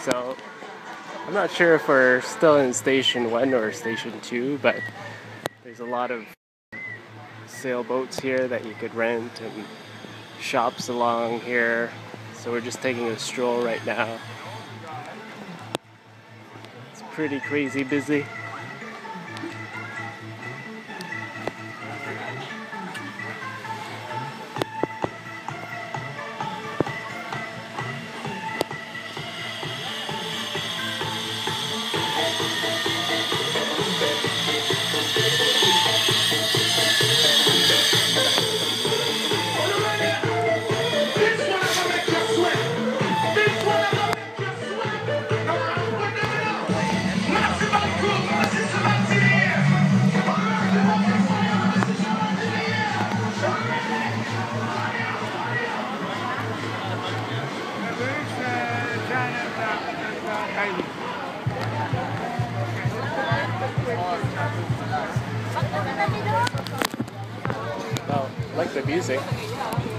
So I'm not sure if we're still in Station 1 or Station 2, but there's a lot of sailboats here that you could rent and shops along here. So we're just taking a stroll right now. It's pretty crazy busy. Oh, I like the music.